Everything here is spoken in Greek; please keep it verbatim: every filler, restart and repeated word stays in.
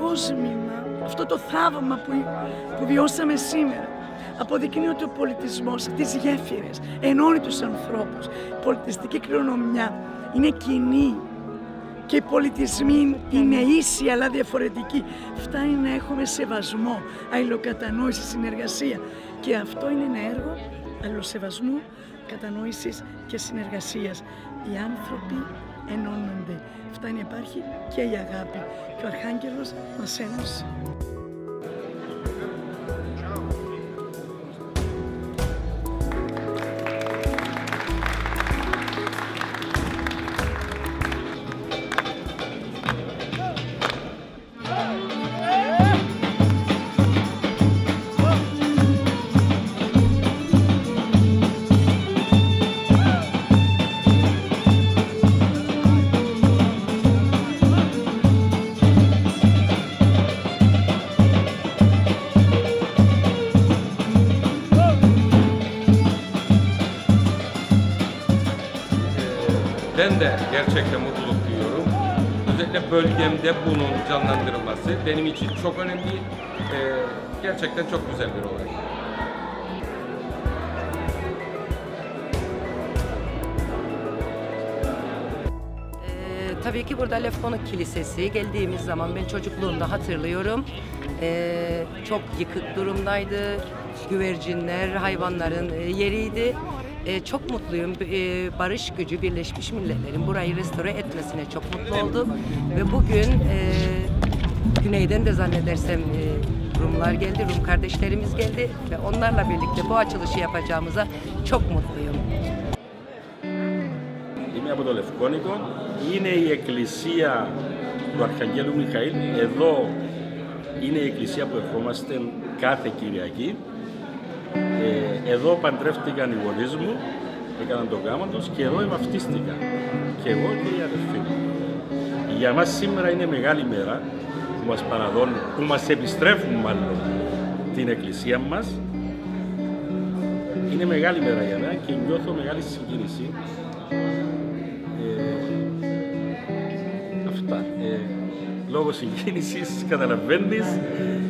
κόσμημα, αυτό το θαύμα που, που βιώσαμε σήμερα, αποδεικνύει ότι ο πολιτισμός, τις γέφυρες, ενώνει τους ανθρώπους. Η πολιτιστική κληρονομιά είναι κοινή και οι πολιτισμοί είναι ίσοι αλλά διαφορετικοί. Φτάνει να έχουμε σεβασμό, αλληλοκατανόηση, συνεργασία. Και αυτό είναι ένα έργο αλληλοσεβασμού, κατανόησης και συνεργασίας. Οι άνθρωποι ενώνονται. Φτάνει να υπάρχει και η αγάπη. Και ο Αρχάγγελος μας ένωσε. Ben de gerçekten mutluluk duyuyorum. Özellikle bölgemde bunun canlandırılması benim için çok önemli. Ee, gerçekten çok güzel bir olay. Ee, tabii ki burada Lefkonik Kilisesi geldiğimiz zaman ben çocukluğumda hatırlıyorum. Ee, çok yıkık durumdaydı. Güvercinler, hayvanların yeriydi. Ee, çok mutluyum. Ee, barış gücü Birleşmiş Milletler'in burayı restore etmesine çok mutlu oldum. Ve bugün e, güneyden de zannedersem e, Rumlar geldi, Rum kardeşlerimiz geldi ve onlarla birlikte bu açılışı yapacağımıza çok mutluyum. Είμαι από το Λευκόνικο. Είναι η εκκλησία του Αρχαγγέλου Μιχαήλ. Εδώ είναι η εκκλησία που ερχόμαστε κάθε Κυριακή. Ε, εδώ παντρεύτηκαν οι γονείς μου, έκαναν το γάμο τους και εδώ βαφτίστηκα. Και εγώ και η αδερφή μου. Για μας σήμερα είναι μεγάλη μέρα που μας παραδώνουν, που μας επιστρέφουν μάλλον την εκκλησία μας. Είναι μεγάλη μέρα για μένα και νιώθω μεγάλη συγκίνηση. Ε, αυτά. Ε, λόγω συγκίνησης καταλαβαίνεις.